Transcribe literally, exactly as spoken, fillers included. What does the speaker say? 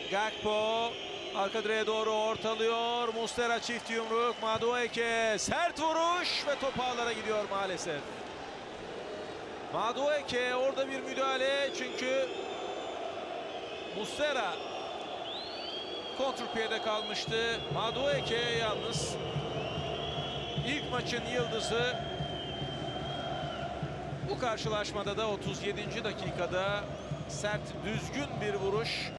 Gakpo arka direğe doğru ortalıyor. Muslera çift yumruk. Madueke sert vuruş ve top ağlara gidiyor maalesef. Madueke orada bir müdahale çünkü Muslera kontrpiyede kalmıştı. Madueke yalnız ilk maçın yıldızı. Bu karşılaşmada da otuz yedinci dakikada sert, düzgün bir vuruş.